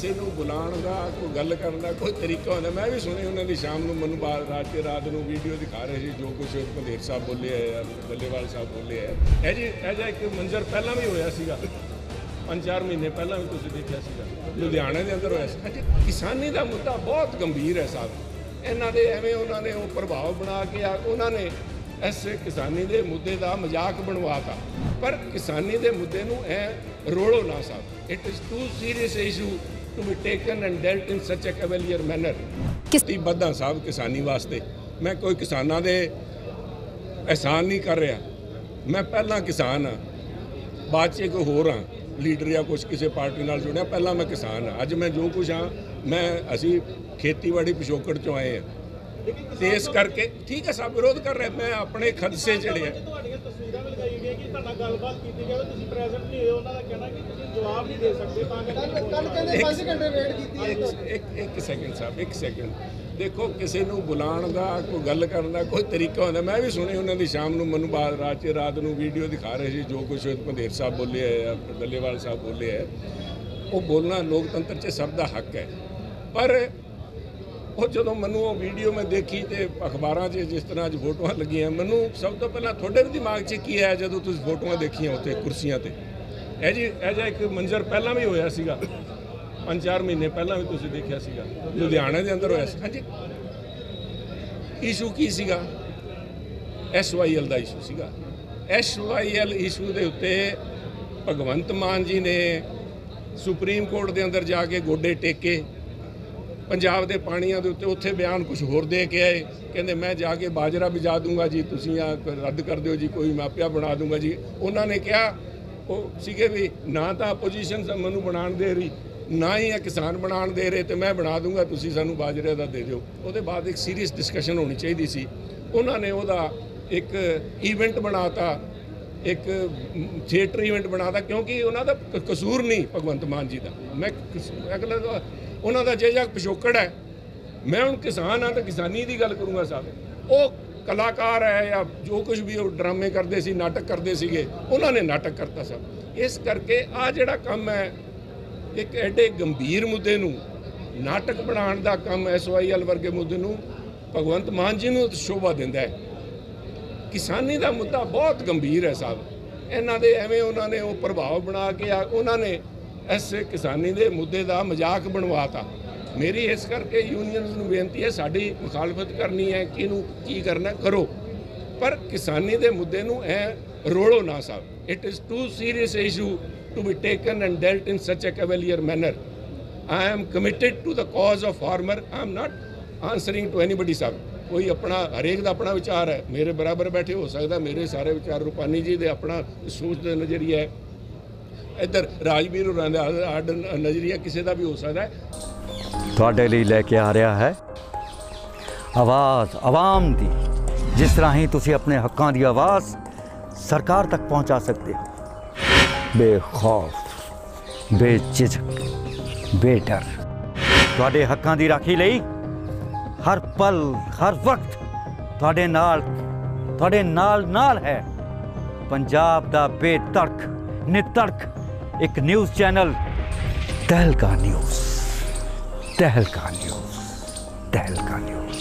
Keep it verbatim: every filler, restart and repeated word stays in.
ਕਿਸੇ ਨੂੰ ਬੁਲਾਉਣ ਦਾ ਕੋਈ ਗੱਲ ਕਰਨ ਦਾ ਕੋਈ ਤਰੀਕਾ ਹੁੰਦਾ। ਮੈਂ ਵੀ ਸੁਣੀ ਉਹਨਾਂ ਦੀ ਸ਼ਾਮ ਨੂੰ ਮੈਨੂੰ ਬਾਅਦ ਰਾਤ ਕੇ ਰਾਤ ਨੂੰ ਵੀਡੀਓ ਦਿਖਾ ਰਹੇ ਸੀ ਜੋ ਕੁਝ ਪੰਧੇਰ ਸਾਹਿਬ ਬੋਲੇ ਹੈ, ਬੱਲੇਵਾਲ ਸਾਹਿਬ ਬੋਲੇ ਹੈ। ਇਹ ਜੀ ਇਹ ਜਿਹਾ ਇੱਕ ਮੰਜ਼ਰ ਪਹਿਲਾਂ ਵੀ ਹੋਇਆ ਸੀਗਾ, ਪੰਜ ਚਾਰ ਮਹੀਨੇ ਪਹਿਲਾਂ ਵੀ ਤੁਸੀਂ ਦੇਖਿਆ ਸੀਗਾ, ਲੁਧਿਆਣੇ ਦੇ ਅੰਦਰ ਹੋਇਆ ਸੀ। ਕਿਸਾਨੀ ਦਾ ਮੁੱਦਾ ਬਹੁਤ ਗੰਭੀਰ ਹੈ ਸਾਹਿਬ। ਇਹਨਾਂ ਦੇ ਐਵੇਂ ਉਹਨਾਂ ਨੇ ਉਹ ਪ੍ਰਭਾਵ ਬਣਾ ਕੇ ਆ ਉਹਨਾਂ ਨੇ ਇਸ ਕਿਸਾਨੀ ਦੇ ਮੁੱਦੇ ਦਾ ਮਜ਼ਾਕ ਬਣਵਾਤਾ। ਪਰ ਕਿਸਾਨੀ ਦੇ ਮੁੱਦੇ ਨੂੰ ਇਹ ਰੋਲੋ ਨਾ ਸਾਹਿਬ। It is too serious issue to be taken and dealt in such a cavalier manner. ਕਿਸਤੀ ਬੱਧਾ ਸਾਹਿਬ ਕਿਸਾਨੀ ਵਾਸਤੇ। ਮੈਂ ਕੋਈ ਕਿਸਾਨਾਂ ਦੇ ਅਹਿਸਾਨ ਨਹੀਂ ਕਰ ਰਿਹਾ। ਮੈਂ ਪਹਿਲਾਂ ਕਿਸਾਨ ਹਾਂ, ਬਾਅਦ 'ਚ ਕੋਈ ਹੋਰ ਹਾਂ, ਲੀਡਰ ਜਾਂ ਕੁਛ ਕਿਸੇ ਪਾਰਟੀ ਨਾਲ ਜੁੜਿਆ। ਪਹਿਲਾਂ ਮੈਂ ਕਿਸਾਨ ਹਾਂ, ਅੱਜ ਮੈਂ ਜੋ ਕੁਛ ਹਾਂ ਮੈਂ ਅਸੀਂ ਖੇਤੀਬਾੜੀ ਪਿਛੋਕੜ 'ਚੋਂ ਆਏ ਹਾਂ ਤੇ ਇਸ ਕਰਕੇ ਠੀਕ ਹੈ ਸਭ ਵਿਰੋਧ ਕਰ ਰਹੇ। ਮੈਂ ਆਪਣੇ ਖਦਸ਼ੇ ਜਿਹੜੇ ਆ ਤੁਹਾਡੀਆਂ ਤਸਵੀਰਾਂ ਵੀ ਲਗਾਈ ਗਈਆਂ ਕਿ ਤੁਹਾਡਾ ਗੱਲਬਾਤ ਕੀਤੀ ਜਾਵੇ, ਤੁਸੀਂ ਪ੍ਰੈਜ਼ੈਂਟ ਨਹੀਂ ਹੋਏ। ਉਹਨਾਂ ਦਾ ਕਹਿਣਾ ਕਿ ਤੁਸੀਂ ਜਵਾਬ ਨਹੀਂ ਦੇ ਸਕਦੇ ਤਾਂ ਕਰਕੇ ਕੱਲ ਕਹਿੰਦੇ ਪੰਜ ਘੰਟੇ ਵੇਟ ਕੀਤੀ। ਇੱਕ ਇੱਕ ਸੈਕਿੰਡ ਸਾਹਿਬ, ਇੱਕ ਸੈਕਿੰਡ ਦੇਖੋ, ਕਿਸੇ ਨੂੰ ਬੁਲਾਉਣ ਦਾ ਕੋਈ ਗੱਲ ਕਰਨ ਦਾ ਕੋਈ ਤਰੀਕਾ ਹੁੰਦਾ। ਮੈਂ ਵੀ ਸੁਣੀ ਉਹਨਾਂ ਦੀ ਸ਼ਾਮ ਨੂੰ ਮੈਨੂੰ ਬਾਅਦ ਰਾਤ ਕੇ ਰਾਤ ਨੂੰ ਵੀਡੀਓ ਦਿਖਾ ਰਹੇ ਸੀ ਜੋ ਕੁਝ ਪੰਧੇਰ ਸਾਹਿਬ ਬੋਲੇ ਹੈ, ਬੱਲੇਵਾਲ ਸਾਹਿਬ ਬੋਲੇ ਹੈ। ਉਹ ਬੋਲਣਾ ਲੋਕਤੰਤਰ 'ਚ ਸਭ ਦਾ ਹੱਕ ਹੈ। ਪਰ ਉਹ ਜਦੋਂ ਮੈਨੂੰ ਉਹ ਵੀਡੀਓ ਮੈਂ ਦੇਖੀ ਤੇ ਅਖਬਾਰਾਂ 'ਚ ਜਿਸ ਤਰ੍ਹਾਂ ਅੱਜ ਫੋਟੋਆਂ ਲੱਗੀਆਂ, ਮੈਨੂੰ ਸਭ ਤੋਂ ਪਹਿਲਾਂ ਤੁਹਾਡੇ ਵੀ ਦਿਮਾਗ 'ਚ ਕੀ ਆਇਆ ਜਦੋਂ ਤੁਸੀਂ ਫੋਟੋਆਂ ਦੇਖੀਆਂ ਉੱਥੇ ਕੁਰਸੀਆਂ 'ਤੇ? ਇਹ ਜੀ ਇਹ ਜਿਹਾ ਇੱਕ ਮੰਜ਼ਰ ਪਹਿਲਾਂ ਵੀ ਹੋਇਆ ਸੀਗਾ, ਪੰਜ ਚਾਰ ਮਹੀਨੇ ਪਹਿਲਾਂ ਵੀ ਤੁਸੀਂ ਦੇਖਿਆ ਸੀਗਾ, ਲੁਧਿਆਣੇ ਦੇ ਅੰਦਰ ਹੋਇਆ ਸੀ। ਹਾਂਜੀ, ਇਸ਼ੂ ਕੀ ਸੀਗਾ? ਐਸ ਵਾਈ ਐਲ ਦਾ ਇਸ਼ੂ ਸੀਗਾ। ਐਸ ਵਾਈ ਐਲ ਇਸ਼ੂ ਦੇ ਉੱਤੇ ਭਗਵੰਤ ਮਾਨ ਜੀ ਨੇ ਸੁਪਰੀਮ ਕੋਰਟ ਦੇ ਅੰਦਰ ਜਾ ਕੇ ਗੋਡੇ ਟੇਕੇ। ਪੰਜਾਬ ਦੇ ਪਾਣੀਆਂ ਦੇ ਉੱਤੇ ਉੱਥੇ ਬਿਆਨ ਕੁਝ ਹੋਰ ਦੇ ਕੇ ਆਏ, ਕਹਿੰਦੇ ਮੈਂ ਜਾ ਕੇ ਬਾਜਰਾ ਬਿਜਾ ਦੂੰਗਾ ਜੀ, ਤੁਸੀਂ ਆ ਰੱਦ ਕਰ ਦਿਓ ਜੀ, ਕੋਈ ਮਾਪਿਆ ਬਣਾ ਦੂੰਗਾ ਜੀ। ਉਹਨਾਂ ਨੇ ਕਿਹਾ ਉਹ ਸੀਗੇ ਵੀ ਨਾ ਤਾਂ ਆਪੋਜੀਸ਼ਨ ਮੈਨੂੰ ਬਣਾਉਣ ਦੇ ਰਹੀ, ਨਾ ਹੀ ਇਹ ਕਿਸਾਨ ਬਣਾਉਣ ਦੇ ਰਹੇ, ਤੇ ਮੈਂ ਬਣਾ ਦੂੰਗਾ, ਤੁਸੀਂ ਸਾਨੂੰ ਬਾਜਰੇ ਦਾ ਦੇ ਦਿਓ। ਉਹਦੇ ਬਾਅਦ ਇੱਕ ਸੀਰੀਅਸ ਡਿਸਕਸ਼ਨ ਹੋਣੀ ਚਾਹੀਦੀ ਸੀ। ਉਹਨਾਂ ਨੇ ਉਹਦਾ ਇੱਕ ਈਵੈਂਟ ਬਣਾਤਾ, ਇੱਕ ਥੀਏਟਰ ਈਵੈਂਟ ਬਣਾਤਾ, ਕਿਉਂਕਿ ਉਹਨਾਂ ਦਾ ਕਸੂਰ ਨਹੀਂ ਭਗਵੰਤ ਮਾਨ ਜੀ ਦਾ। ਮੈਂ ਅਗਲਾ ਉਹਨਾਂ ਦਾ ਜਿਹੜਾ ਪਿਛੋਕੜ ਹੈ, ਮੈਂ ਹੁਣ ਕਿਸਾਨ ਹਾਂ ਤਾਂ ਕਿਸਾਨੀ ਦੀ ਗੱਲ ਕਰੂੰਗਾ ਸਾਹਿਬ। ਉਹ ਕਲਾਕਾਰ ਹੈ ਜਾਂ ਜੋ ਕੁਝ ਵੀ ਉਹ ਡਰਾਮੇ ਕਰਦੇ ਸੀ, ਨਾਟਕ ਕਰਦੇ ਸੀਗੇ, ਉਹਨਾਂ ਨੇ ਨਾਟਕ ਕਰਤਾ ਸਭ। ਇਸ ਕਰਕੇ ਆ ਜਿਹੜਾ ਕੰਮ ਹੈ, ਇੱਕ ਐਡੇ ਗੰਭੀਰ ਮੁੱਦੇ ਨੂੰ ਨਾਟਕ ਬਣਾਉਣ ਦਾ ਕੰਮ ਐਸ ਵਾਈ ਐਲ ਵਰਗੇ ਮੁੱਦੇ ਨੂੰ ਭਗਵੰਤ ਮਾਨ ਜੀ ਨੂੰ ਸ਼ੋਭਾ ਦਿੰਦਾ ਹੈ। ਕਿਸਾਨੀ ਦਾ ਮੁੱਦਾ ਬਹੁਤ ਗੰਭੀਰ ਹੈ ਸਾਹਿਬ। ਇਹਨਾਂ ਦੇ ਐਵੇਂ ਉਹਨਾਂ ਨੇ ਉਹ ਪ੍ਰਭਾਵ ਬਣਾ ਕੇ ਆ ਉਹਨਾਂ ਨੇ ਇਸ ਕਿਸਾਨੀ ਦੇ ਮੁੱਦੇ ਦਾ ਮਜ਼ਾਕ ਬਣਵਾਤਾ। ਮੇਰੀ ਇਸ ਕਰਕੇ ਯੂਨੀਅਨਸ ਨੂੰ ਬੇਨਤੀ ਹੈ, ਸਾਡੀ ਮੁਖਾਲਫਤ ਕਰਨੀ ਹੈ, ਕਿਹਨੂੰ ਕੀ ਕਰਨਾ ਕਰੋ, ਪਰ ਕਿਸਾਨੀ ਦੇ ਮੁੱਦੇ ਨੂੰ ਇਹ ਰੋਲੋ ਨਾ ਸਾਹਿਬ। It is too serious issue to be taken and dealt in such a cavalier manner. I am committed to the cause of farmer. I am not answering to anybody ਸਾਹਿਬ। ਕੋਈ ਆਪਣਾ ਹਰੇਕ ਦਾ ਆਪਣਾ ਵਿਚਾਰ ਹੈ, ਮੇਰੇ ਬਰਾਬਰ ਬੈਠੇ ਹੋ ਸਕਦਾ ਮੇਰੇ ਸਾਰੇ ਵਿਚਾਰ, ਰੂਪਾਨੀ ਜੀ ਦੇ ਆਪਣਾ ਸੋਚ ਦਾ ਨਜ਼ਰੀਆ ਹੈ, ਇੱਧਰ ਰਾਜਵੀਰ ਹੋਰਾਂ ਦਾ ਨਜ਼ਰੀਆ ਕਿਸੇ ਦਾ ਵੀ ਹੋ ਸਕਦਾ ਹੈ। ਤੁਹਾਡੇ ਲਈ ਲੈ ਕੇ ਆ ਰਿਹਾ ਹੈ ਆਵਾਜ਼ ਆਵਾਮ ਦੀ। ਜਿਸ ਤਰ੍ਹਾਂ ਹੀ ਤੁਸੀਂ ਆਪਣੇ ਹੱਕਾਂ ਦੀ ਆਵਾਜ਼ ਸਰਕਾਰ ਤੱਕ ਪਹੁੰਚਾ ਸਕਦੇ ਹੋ, ਬੇਖੌਫ, ਬੇਝਿਜਕ, ਬੇਡਰ। ਤੁਹਾਡੇ ਹੱਕਾਂ ਦੀ ਰਾਖੀ ਲਈ ਹਰ ਪਲ ਹਰ ਵਕਤ ਤੁਹਾਡੇ ਨਾਲ ਤੁਹਾਡੇ ਨਾਲ ਨਾਲ ਹੈ ਪੰਜਾਬ ਦਾ ਬੇਤਰਕ ਨਿਤਰਕ ਇੱਕ news channel Tehelka news. Tehelka news. Tehelka news.